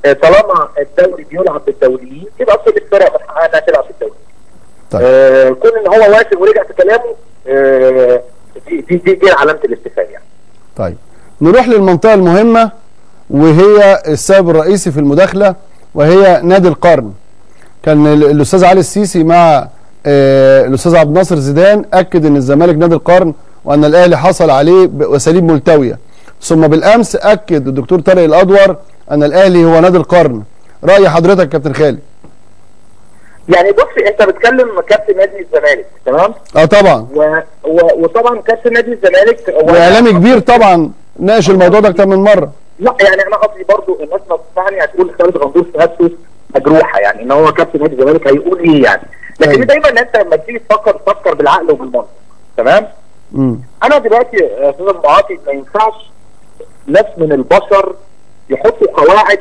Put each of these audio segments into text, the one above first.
طالما الدوري بيلعب بالدوليين يبقى كل الفرق من حقها انها تلعب بالدولي. طيب. كون ان هو وافق ورجع في كلامه دي علامه الاستفهام يعني. طيب نروح للمنطقه المهمه وهي السبب الرئيسي في المداخله، وهي نادي القرن. كان الاستاذ علي السيسي مع الاستاذ عبد الناصر زيدان اكد ان الزمالك نادي القرن وان الاهلي حصل عليه باساليب ملتويه، ثم بالامس اكد الدكتور طارق الادور ان الاهلي هو نادي القرن. راي حضرتك كابتن خالد؟ يعني بص، انت بتكلم كابتن نادي الزمالك تمام؟ طبعا. وطبعا كابتن نادي الزمالك واعلامي كبير طبعا ناقش الموضوع ده اكتر من مره. لا يعني انا قصدي برضو الناس ما بتسمعني هتقول خالد غندور في نفسه مجروحه، يعني ان هو كابتن نادي الزمالك هيقول ايه يعني. لكن دايما انت لما تيجي تفكر بالعقل وبالمنطق تمام؟ انا دلوقتي يا استاذ المعاطي ما ينفعش ناس من البشر يحطوا قواعد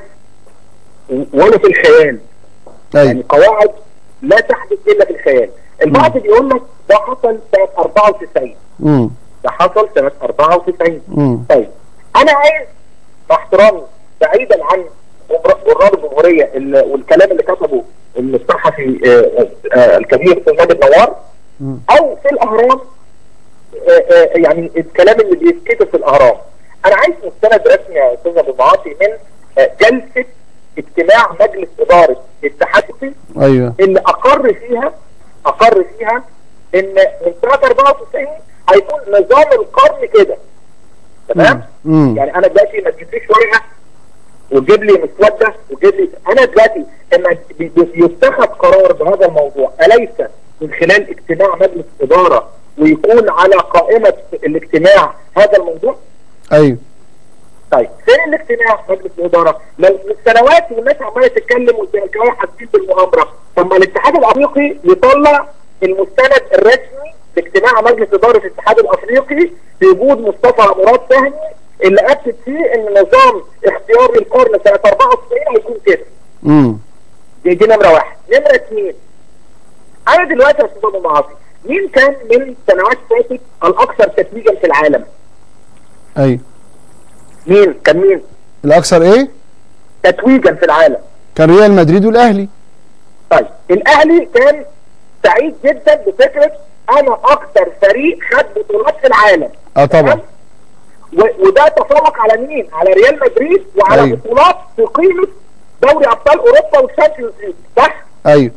ولا في الخيال. يعني قواعد لا تحدث الا في الخيال. البعض بيقول لك ده حصل سنه 94. ده حصل سنه 94. طيب انا عايز مع احترامي بعيدا عن جرار الجمهوريه والكلام اللي كتبه الصحفي الكبير في نادي النوار او في الاهرام، يعني الكلام اللي بيتكتب في الاهرام، انا عايز مستند رسمي يا استاذ ابو معاطي من جلسه اجتماع مجلس اداره الاتحاد ايوه اللي اقر فيها ان من سنه 94 هيكون نظام القرن كده تمام؟ يعني انا دلوقتي ما تجيبليش ورقه وتجيب لي مسوده وتجيب لي، انا دلوقتي اما يتخذ قرار بهذا الموضوع اليس من خلال اجتماع مجلس اداره ويكون على قائمه الاجتماع هذا الموضوع؟ ايوه. طيب فين الاجتماع مجلس الاداره؟ لو من سنوات والناس عماله تتكلم والزملكاويه حاسين بالمؤامره، طب ما الاتحاد الافريقي يطلع المستند الرسمي لاجتماع مجلس اداره الاتحاد الافريقي بوجود مصطفى مراد فهمي اللي اكد فيه ان نظام اختيار القرن سنه 94 هيكون كده. دي نمره واحد. نمره اثنين، انا دلوقتي يا استاذ ابو معاطي مين كان من سنوات فاتت الاكثر تتويجا في العالم؟ ايوه. كان مين؟ الاكثر ايه؟ تتويجا في العالم. كان ريال مدريد والاهلي. طيب الاهلي كان سعيد جدا بفكره انا اكثر فريق خد بطولات في العالم. طبعا. وده تفوق على مين؟ على ريال مدريد وعلى أيوه. بطولات في قيمه دوري ابطال اوروبا والشامبيونز ليج، صح؟ ايوه.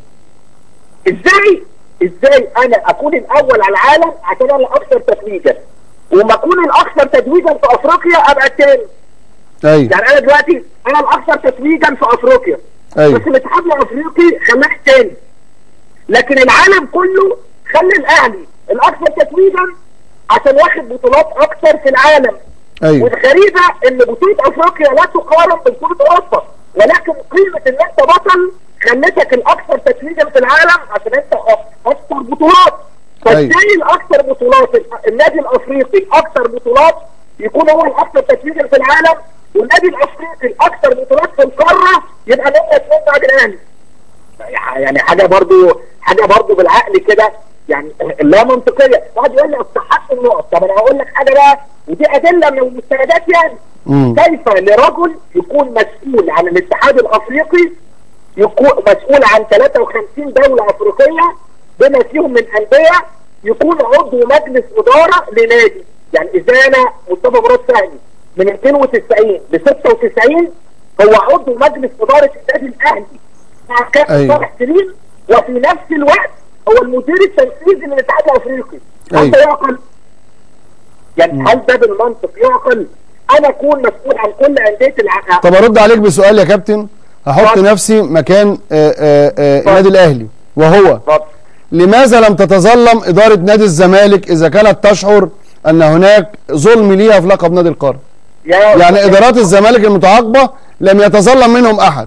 ازاي انا اكون الاول على العالم عشان انا الاكثر تتويجا، وما اكون الاكثر تتويجا في افريقيا ابقى الثاني؟ ايوه. يعني انا دلوقتي انا الاكثر تتويجا في افريقيا. أيوه. بس الاتحاد الافريقي خلاه الثاني. لكن العالم كله خلى الاهلي الاكثر تتويجا عشان واخد بطولات اكثر في العالم. ايوه. والغريبه ان بطوله افريقيا لا تقارن ببطوله اوروبا، ولكن قيمه ان انت بطل خلتك الاكثر تتويجا في العالم عشان انت اكثر بطولات. فازاي الاكثر بطولات النادي الافريقي اكثر بطولات يكون هو الاكثر تتويجا في العالم، والنادي الافريقي الاكثر بطولات في القاره يبقى نمره 2 بعد الاهلي؟ يعني حاجه برضو بالعقل كده يعني لا منطقيه. واحد يقول لي استحق النقط، طب انا هقول لك حاجه بقى ودي ادله من المستندات يعني. كيف لرجل يكون مسؤول عن الاتحاد الافريقي، يكون مسؤول عن 53 دوله افريقيه بما فيهم من انديه، يكون عضو مجلس اداره لنادي؟ يعني ازاي انا مصطفى مراد فهمي من 92 ل 96 هو عضو مجلس اداره النادي الاهلي مع كابتن صالح سليم، وفي نفس الوقت هو المدير التنفيذي للاتحاد الافريقي؟ هل ده يعقل؟ يعني هل ده بالمنطق يعقل؟ انا اكون مسؤول عن كل انديه العالم. طب ارد عليك بسؤال يا كابتن، هحط نفسي مكان النادي الاهلي، وهو لماذا لم تتظلم اداره نادي الزمالك اذا كانت تشعر ان هناك ظلم ليها في لقب نادي القرن؟ يعني ادارات الزمالك المتعاقبه لم يتظلم منهم احد.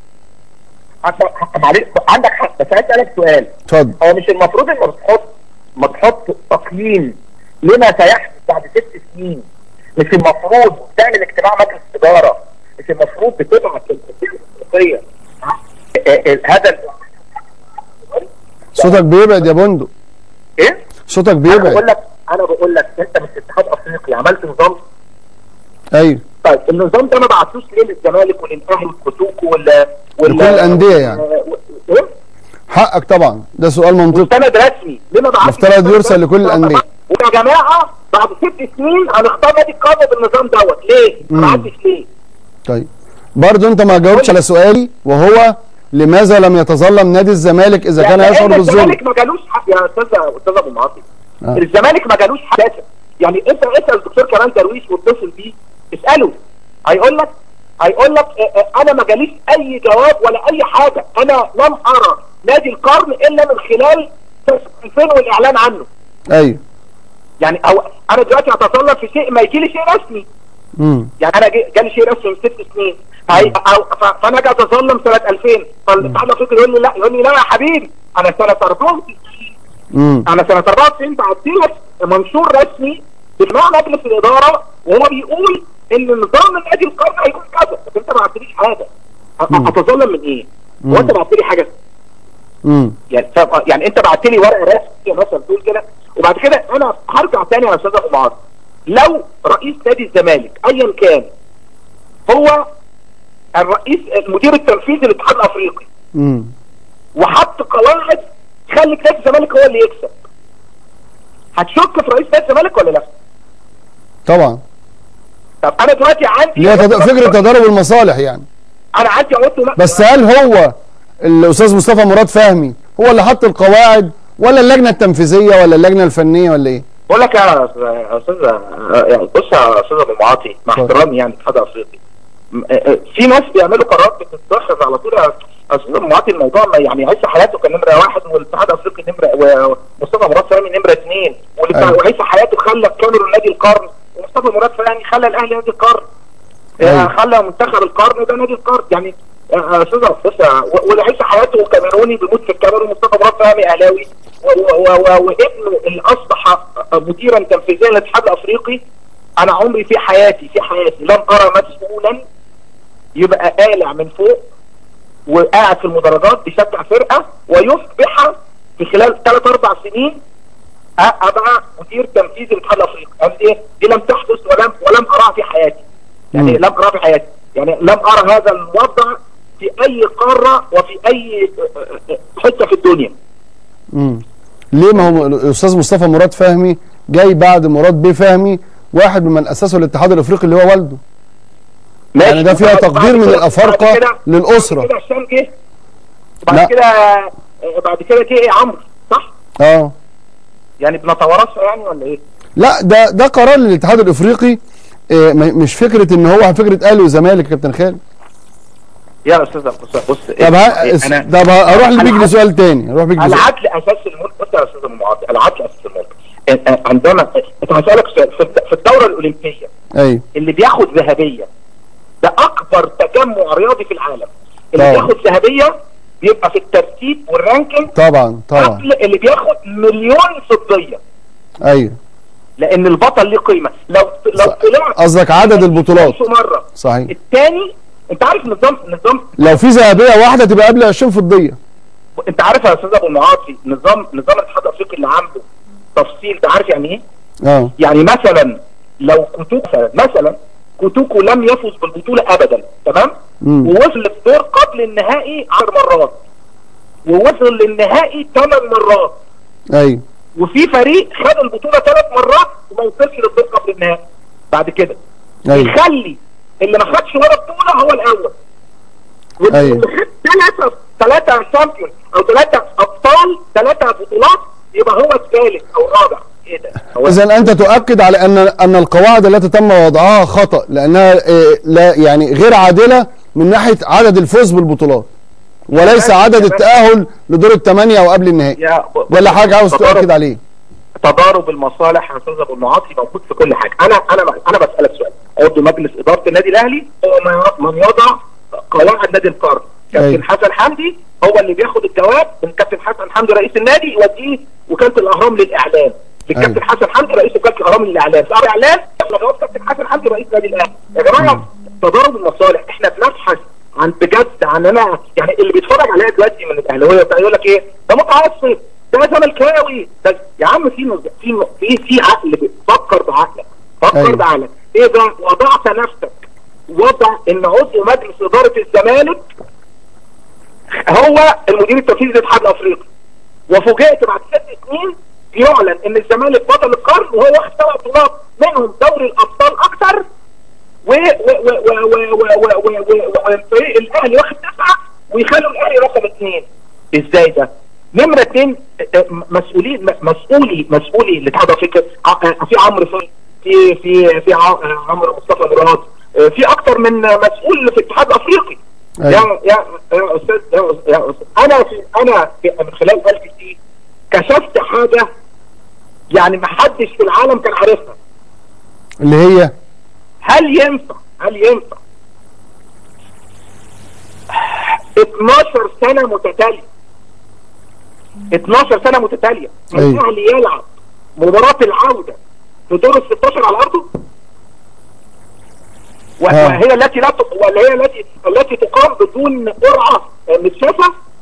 عندك حق، بس عايز اسالك سؤال. اتفضل. هو مش المفروض ان ما تحط تقييم لما سيحدث بعد 6 سنين؟ مش المفروض تعمل اجتماع مجلس اداره؟ مش المفروض بتبعت للمدير الافريقيه هذا؟ صوتك بيبعد يا بندق. ايه؟ صوتك بيبعد. انا بقول لك انت مش اتحاد افريقي عملت نظام. ايوه. طيب النظام ده ما بعتوش ليه للزمالك وللاهلي والكوتوكو لكل الانديه يعني؟ حقك طبعا، ده سؤال منطقي. مستند رسمي ليه ما بعتش؟ مفترض يرسل لكل الانديه. ويا جماعه بعد 6 سنين هنختار نادي القرن بالنظام دوت، ليه؟ ما بعتش ليه؟ طيب برضه انت ما جاوبتش على سؤالي، وهو لماذا لم يتظلم نادي الزمالك اذا كان يشعر بالظلم؟ الزمالك ما جالوش حق يا استاذ ابو معاطي. الزمالك ما جالوش حق. يعني انت اسال الدكتور كمال درويش واتصل بيه اساله، هيقول لك انا ما جاليش اي جواب ولا اي حاجه. انا لم ارى نادي القرن الا من خلال 2000 والاعلان عنه. ايوه يعني او انا دلوقتي هتظلم في شيء ما يجي لي شيء رسمي. يعني انا جالي شيء رسمي من 6 سنين، فانا اجي اتظلم سنه 2000، فالاتحاد الافريقي يقول لي لا يا حبيبي، انا سنه 94 بعت لك منشور رسمي بمعنى مجلس الاداره وهو بيقول ان نظام النادي القرن هيكون كذا، بس انت ما بعتليش حاجه. اتظلم من ايه؟ هو انت بعت لي حاجه؟ يعني انت بعت لي ورقه رسمي مثلا تقول كده، وبعد كده انا هرجع تاني يا استاذ ابو معاذ. لو رئيس نادي الزمالك ايا كان هو الرئيس المدير التنفيذي للاتحاد الافريقي وحط قواعد تخلي نادي الزمالك هو اللي يكسب، هتشك في رئيس نادي الزمالك ولا لا؟ طبعا. طب انا دلوقتي عندي فكره تضارب المصالح يعني. انا عندي بس هل هو الاستاذ مصطفى مراد فهمي هو اللي حط القواعد ولا اللجنه التنفيذيه ولا اللجنه الفنيه ولا ايه؟ بقول لك يا استاذ، يعني بص يا استاذ ابو معاطي مع احترامي يعني الاتحاد الافريقي، في ناس بيعملوا قرارات بتتخذ على طول يا استاذ ابو معاطي. الموضوع يعني عيسى حياته كان نمره 1 والاتحاد الافريقي نمره، ومصطفى مراد فهمي نمره 2، وعيسى حياته خلى الكاميرون نادي القرن، ومصطفى مراد فهمي خلى الاهلي نادي القرن، خلى منتخب القرن ده نادي القرن. يعني استاذ وعيسى حياته كاميروني بيموت في الكاميرون، مصطفى مراد فهمي اهلاوي، وابنه اللي اصبح مديرا تنفيذيا للاتحاد الافريقي. انا عمري في حياتي لم ارى مسؤولا يبقى قالع من فوق وقاعد في المدرجات بيشجع فرقه ويصبح في خلال 3-4 سنين ابقى مدير تنفيذي للاتحاد الافريقي. دي لم تحدث ولم ارى في حياتي. يعني لم ارى في حياتي، يعني لم ارى هذا الوضع في اي قاره وفي اي حته في الدنيا. ليه؟ ما هو الاستاذ مصطفى مراد فهمي جاي بعد مراد بيه فهمي، واحد ممن اسسوا الاتحاد الافريقي اللي هو والده. يعني ده فيها تقدير من الافارقه للاسره. بعد كده هشام جه، بعد كده جه ايه عمرو، صح؟ يعني بنتوارثها يعني ولا ايه؟ لا، ده قرار للاتحاد الافريقي، مش فكره ان هو فكره اهلي وزمالك يا كابتن خالد. يا استاذ بص طب اروح بيك لسؤال تاني. العدل اساس الملك. بص يا استاذ المعاطي، العدل اساس الملك. عندما انت هسألك سؤال، في الدوره الاولمبيه ايوه اللي بياخد ذهبيه ده اكبر تجمع رياضي في العالم. اللي بياخد ذهبيه بيبقى في الترتيب والرانكينج طبعا قبل اللي بياخد مليون فضيه. ايوه، لان البطل ليه قيمه. لو طلع قصدك عدد البطولات مره صحيح. الثاني انت عارف نظام لو في ذهبيه واحده تبقى قبل 20 فضيه. انت عارف يا استاذ ابو المعاطي نظام الاتحاد الافريقي اللي عنده تفصيل، انت عارف يعني ايه؟ يعني مثلا لو كوتوكو لم يفز بالبطوله ابدا، تمام؟ ووصل للدور قبل النهائي 10 مرات، ووصل للنهائي 8 مرات. ايوه. وفي فريق خد البطوله 3 مرات وما وصلش للدور قبل النهائي. بعد كده يخلي اللي ما خدش ولا بطوله هو الاول. واللي خد 3 شامبيون او 3 ابطال 3 بطولات يبقى هو الثالث او الرابع. ايه ده؟ اذا انت تؤكد على ان القواعد التي تم وضعها خطأ، لانها لا يعني غير عادله من ناحيه عدد الفوز بالبطولات وليس عدد التأهل لدور الثمانية او قبل النهائي. ولا حاجه عاوز تؤكد عليه؟ تضارب المصالح يا استاذ ابو المعاطي موجود في كل حاجه. انا بسالك سؤال، عضو مجلس اداره النادي الاهلي هو من يضع قواعد نادي القرن. كابتن حسن حمدي هو اللي بياخد الجواب من كابتن حسن حمدي رئيس النادي يوديه وكاله الاهرام للاعلان، للكابتن حسن حمدي رئيس وكاله الاهرام للاعلان، في اعلان جواب كابتن حسن حمدي رئيس النادي الاهلي. يا جماعه تضارب المصالح، احنا بنبحث عن بجد عن يعني اللي بيتفرج عليها دلوقتي من الاهلاويه يقول لك ايه؟ ده متعصب، ده زملكاوي، ده يا عم في عقل، فكر بعقلك، فكر بعقلك. ايه ده؟ وضعت نفسك وضع ان عضو مجلس اداره الزمالك هو المدير التنفيذي للاتحاد الافريقي، وفوجئت بعد 6 سنين يعلن ان الزمالك بطل القرن وهو واخد 7 بطولات منهم دوري الابطال اكثر، والفريق الاهلي واخد 9 ويخلوا الاهلي رقم 2. ازاي ده؟ نمره 2 مسؤولي الاتحاد الافريقي، في عمرو في عمرو مصطفى مراد، في اكتر من مسؤول في الاتحاد الافريقي. يا استاذ انا من خلال LTC كشفت حاجه يعني ما حدش في العالم كان عارفها، اللي هي هل ينفع 12 سنه متتاليه الاهلي يلعب مباراه العوده في دور ال 16 على ارضه، وهي التي التي تقام بدون قرعه متشافه؟